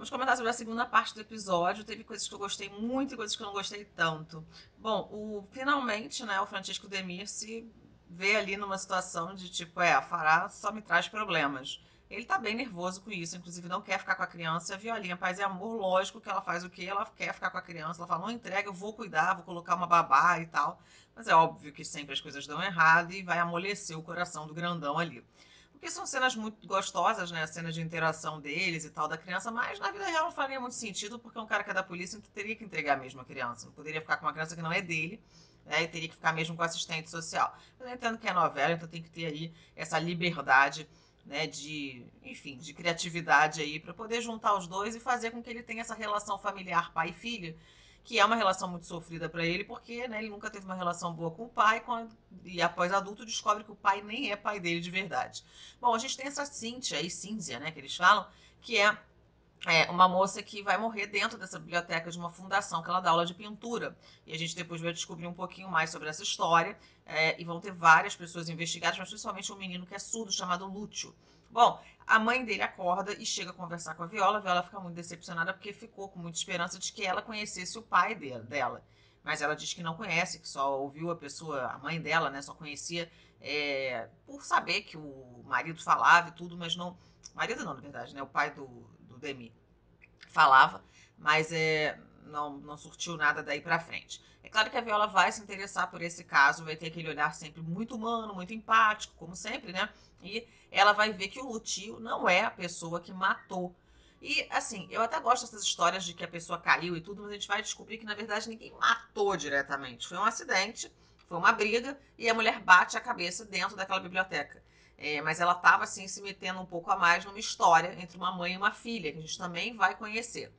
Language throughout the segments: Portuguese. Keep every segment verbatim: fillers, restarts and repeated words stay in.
Vamos comentar sobre a segunda parte do episódio. Teve coisas que eu gostei muito e coisas que eu não gostei tanto. Bom, o, finalmente, né, o Francisco Demir se vê ali numa situação de tipo, é, a Fará só me traz problemas. Ele tá bem nervoso com isso, inclusive não quer ficar com a criança. A Violinha, paz e amor, lógico que ela faz o quê? Ela quer ficar com a criança. Ela fala, não entrega, eu vou cuidar, vou colocar uma babá e tal. Mas é óbvio que sempre as coisas dão errado e vai amolecer o coração do grandão ali. Porque são cenas muito gostosas, né? Cenas de interação deles e tal da criança, mas na vida real não faria muito sentido, porque um cara que é da polícia então teria que entregar mesmo a criança. Não poderia ficar com uma criança que não é dele, né? E teria que ficar mesmo com assistente social. Mas eu entendo que é novela, então tem que ter aí essa liberdade, né, de, enfim, de criatividade aí para poder juntar os dois e fazer com que ele tenha essa relação familiar pai e filho, que é uma relação muito sofrida para ele, porque, né, ele nunca teve uma relação boa com o pai, quando, e após adulto descobre que o pai nem é pai dele de verdade. Bom, a gente tem essa Cíntia aí, Cínzia, né, que eles falam, que é é, uma moça que vai morrer dentro dessa biblioteca de uma fundação que ela dá aula de pintura. E a gente depois vai descobrir um pouquinho mais sobre essa história. É, e vão ter várias pessoas investigadas, mas principalmente um menino que é surdo chamado Lúcio. Bom, a mãe dele acorda e chega a conversar com a Viola. A Viola fica muito decepcionada porque ficou com muita esperança de que ela conhecesse o pai dela. Mas ela diz que não conhece, que só ouviu a pessoa, a mãe dela, né, só conhecia é, por saber que o marido falava e tudo, mas não. Marido não, na verdade, né? O pai do, do Demi falava, mas é, não, não surtiu nada daí pra frente. É claro que a Viola vai se interessar por esse caso, vai ter aquele olhar sempre muito humano, muito empático, como sempre, né? E ela vai ver que o Lutio não é a pessoa que matou. E, assim, eu até gosto dessas histórias de que a pessoa caiu e tudo, mas a gente vai descobrir que, na verdade, ninguém matou diretamente. Foi um acidente, foi uma briga, e a mulher bate a cabeça dentro daquela biblioteca. É, mas ela estava assim se metendo um pouco a mais numa história entre uma mãe e uma filha, que a gente também vai conhecer.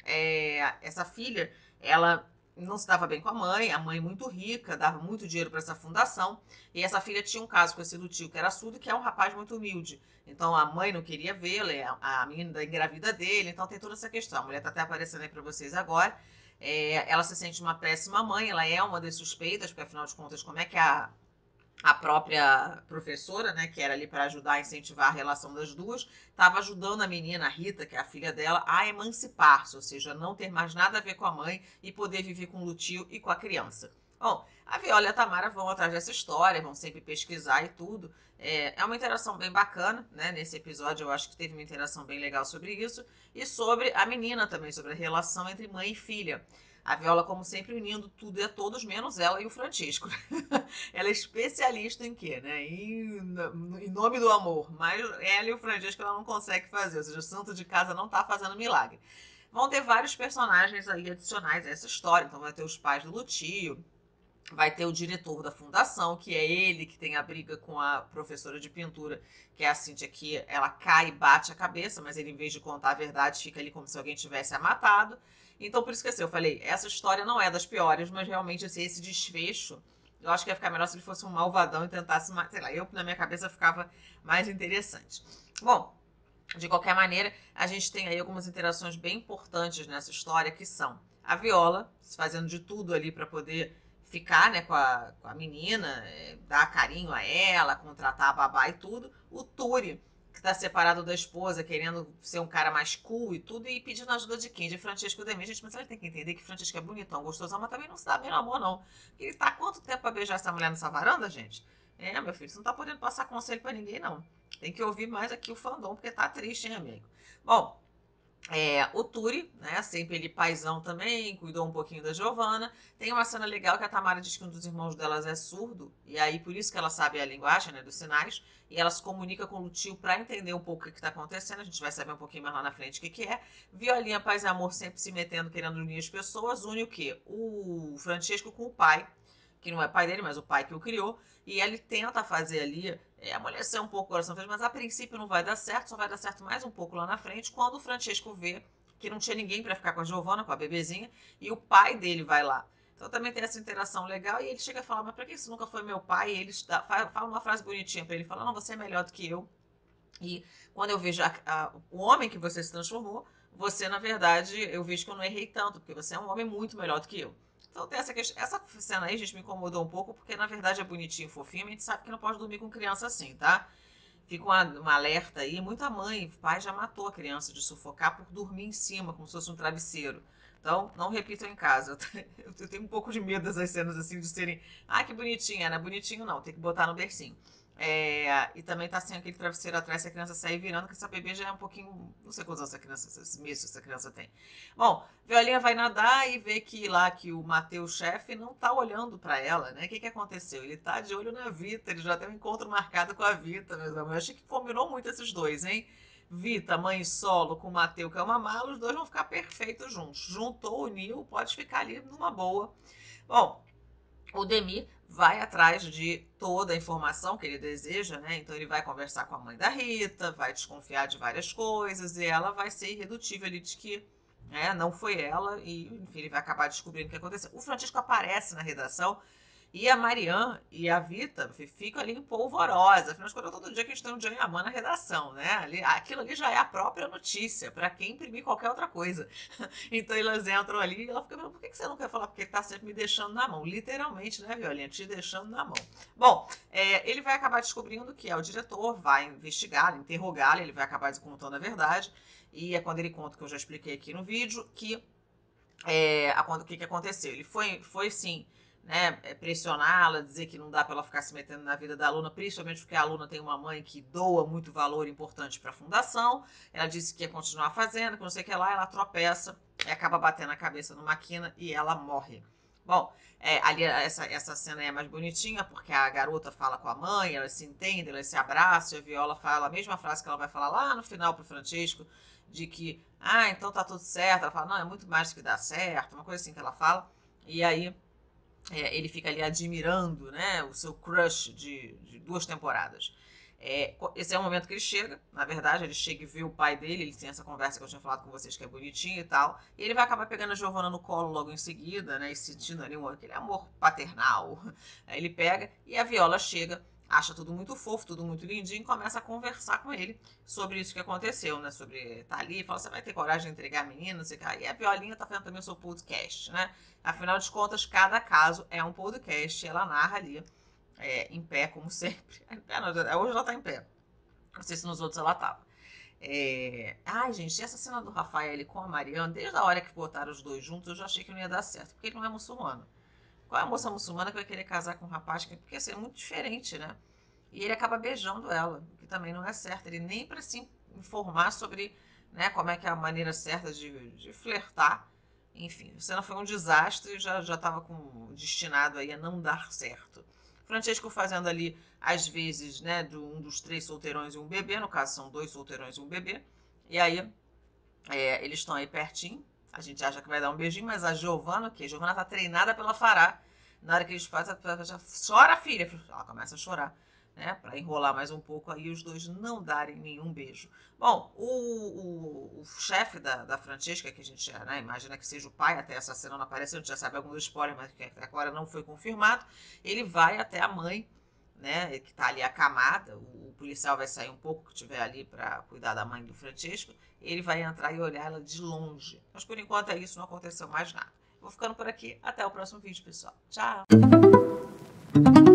É, essa filha, ela não se dava bem com a mãe, a mãe muito rica, dava muito dinheiro para essa fundação, e essa filha tinha um caso com esse do tio que era surdo, que é um rapaz muito humilde. Então a mãe não queria vê-la, a menina engravida dele, então tem toda essa questão. A mulher está até aparecendo aí para vocês agora. É, ela se sente uma péssima mãe, ela é uma das suspeitas, porque afinal de contas, como é que a, a própria professora, né, que era ali para ajudar a incentivar a relação das duas, estava ajudando a menina, a Rita, que é a filha dela, a emancipar-se, ou seja, não ter mais nada a ver com a mãe e poder viver com o Lutio e com a criança. Bom, a Viola e a Tamara vão atrás dessa história, vão sempre pesquisar e tudo. É, é uma interação bem bacana, né? Nesse episódio eu acho que teve uma interação bem legal sobre isso. E sobre a menina também, sobre a relação entre mãe e filha. A Viola, como sempre, unindo tudo e a todos, menos ela e o Francisco. Ela é especialista em quê, né? Em, em nome do amor. Mas ela e o Francisco ela não consegue fazer. Ou seja, o santo de casa não tá fazendo milagre. Vão ter vários personagens aí adicionais a essa história. Então vai ter os pais do Lutio, vai ter o diretor da fundação, que é ele que tem a briga com a professora de pintura, que é a Cíntia, que ela cai e bate a cabeça, mas ele, em vez de contar a verdade, fica ali como se alguém tivesse a matado. Então, por isso que assim, eu falei, essa história não é das piores, mas realmente assim, esse desfecho, eu acho que ia ficar melhor se ele fosse um malvadão e tentasse matar. Sei lá, eu, na minha cabeça, ficava mais interessante. Bom, de qualquer maneira, a gente tem aí algumas interações bem importantes nessa história, que são a Viola, fazendo de tudo ali para poder ficar, né, com a, com a menina, é, dar carinho a ela, contratar a babá e tudo. O Turi, que tá separado da esposa, querendo ser um cara mais cool e tudo, e pedindo ajuda de quem? De Francisco Demi. Gente, mas ele tem que entender que Francisco é bonitão, gostosão, mas também não se dá bem no amor, não. Ele tá há quanto tempo pra beijar essa mulher nessa varanda, gente? É, meu filho, você não tá podendo passar conselho pra ninguém, não. Tem que ouvir mais aqui o fandom, porque tá triste, hein, amigo? Bom, é, o Turi, né, sempre ele paizão também, cuidou um pouquinho da Giovanna. Tem uma cena legal que a Tamara diz que um dos irmãos delas é surdo, e aí por isso que ela sabe a linguagem, né, dos sinais, e ela se comunica com o tio para entender um pouco o que está acontecendo. A gente vai saber um pouquinho mais lá na frente o que, que é. Violinha, paz e amor sempre se metendo, querendo unir as pessoas. Une o quê? O Francesco com o pai, que não é pai dele, mas o pai que o criou, e ele tenta fazer ali, é, amolecer um pouco o coração dele, mas a princípio não vai dar certo, só vai dar certo mais um pouco lá na frente, quando o Francesco vê que não tinha ninguém para ficar com a Giovanna, com a bebezinha, e o pai dele vai lá. Então também tem essa interação legal, e ele chega a falar, mas pra que isso nunca foi meu pai? E ele fala uma frase bonitinha para ele, fala, não, você é melhor do que eu, e quando eu vejo a, a, o homem que você se transformou, você, na verdade, eu vejo que eu não errei tanto, porque você é um homem muito melhor do que eu. Então tem essa questão. Essa cena aí, gente, me incomodou um pouco, porque na verdade é bonitinho, fofinho, e a gente sabe que não pode dormir com criança assim, tá? fica uma, uma alerta aí, muita mãe, pai já matou a criança de sufocar por dormir em cima, como se fosse um travesseiro. Então, não repitam em casa. Eu tenho um pouco de medo dessas cenas assim, de serem, ah, que bonitinha, não é bonitinho não, tem que botar no bercinho. É, e também tá sem aquele travesseiro atrás se a criança sair virando, que essa bebê já é um pouquinho, não sei quantos anos essa criança, esse mês essa criança tem. Bom, Violinha vai nadar e vê que lá que o Mateus, chefe, não tá olhando para ela, né? O que que aconteceu? Ele tá de olho na Vita, ele já tem um encontro marcado com a Vita, meus amores. Eu achei que combinou muito esses dois, hein? Vita, mãe solo, com o Mateus, que é uma mala, os dois vão ficar perfeitos juntos. Juntou, uniu, pode ficar ali numa boa. Bom, o Demi vai atrás de toda a informação que ele deseja, né? Então ele vai conversar com a mãe da Rita, vai desconfiar de várias coisas e ela vai ser irredutível ali de que, né, não foi ela e, enfim, ele vai acabar descobrindo o que aconteceu. O Francisco aparece na redação e a Marianne e a Vita ficam ali em polvorosa. Afinal de contas, todo dia que a gente tem um Diamant na redação, né? Ali, aquilo ali já é a própria notícia, para quem imprimir qualquer outra coisa. Então elas entram ali e ela fica, por que você não quer falar? Porque ele tá sempre me deixando na mão. Literalmente, né, Violinha? Te deixando na mão. Bom, é, ele vai acabar descobrindo que é o diretor, vai investigá-lo, interrogá-lo, ele vai acabar contando a verdade. E é quando ele conta, que eu já expliquei aqui no vídeo, que é, o que, que aconteceu. Ele foi, foi sim, né, pressioná-la, dizer que não dá para ela ficar se metendo na vida da aluna, principalmente porque a aluna tem uma mãe que doa muito valor importante para a fundação. Ela disse que ia continuar fazendo, que não sei o que lá, ela tropeça e acaba batendo a cabeça numa quina e ela morre. Bom, é, ali essa, essa cena é mais bonitinha, porque a garota fala com a mãe, elas se entendem, elas se abraçam, e a Viola fala a mesma frase que ela vai falar lá no final pro Francisco, de que, ah, então tá tudo certo. Ela fala, não, é muito mais do que dar certo, uma coisa assim que ela fala. E aí é, ele fica ali admirando, né, o seu crush de, de duas temporadas. É, esse é o momento que ele chega, na verdade, ele chega e vê o pai dele, ele tem essa conversa que eu tinha falado com vocês, que é bonitinho e tal, e ele vai acabar pegando a Giovanna no colo logo em seguida, né, e sentindo ali um, aquele amor paternal. Aí ele pega e a Viola chega, acha tudo muito fofo, tudo muito lindinho, e começa a conversar com ele sobre isso que aconteceu, né, sobre tá ali, fala, você vai ter coragem de entregar a menina, não sei o que, e a Violinha tá fazendo também o seu podcast, né, afinal de contas, cada caso é um podcast, ela narra ali, é, em pé, como sempre. Em pé, não, hoje ela tá em pé. Não sei se nos outros ela tava. É... Ai, gente, essa cena do Rafael com a Mariana, desde a hora que botaram os dois juntos, eu já achei que não ia dar certo, porque ele não é muçulmano. Qual é a moça muçulmana que vai querer casar com um rapaz? Porque assim, é muito diferente, né? E ele acaba beijando ela, o que também não é certo. Ele nem para se informar sobre, né, como é que é a maneira certa de, de flertar. Enfim, a cena foi um desastre e já estava destinado aí a não dar certo. Francisco fazendo ali, às vezes, né, de um dos três solteirões e um bebê, no caso são dois solteirões e um bebê, e aí é, eles estão aí pertinho, a gente acha que vai dar um beijinho, mas a Giovana, o quê? A Giovana tá treinada pela Fará, na hora que eles fazem, ela já chora, filha, ela começa a chorar, né, para enrolar mais um pouco aí os dois não darem nenhum beijo. Bom, o, o, o chefe da, da Francesca, que a gente, né, imagina que seja o pai, até essa cena não apareceu, a gente já sabe alguns spoilers, mas que até agora não foi confirmado, ele vai até a mãe, né, que tá ali acamada, o, o policial vai sair um pouco, que estiver ali para cuidar da mãe do Francisco, ele vai entrar e olhar ela de longe. Mas por enquanto é isso, não aconteceu mais nada. Vou ficando por aqui, até o próximo vídeo, pessoal. Tchau!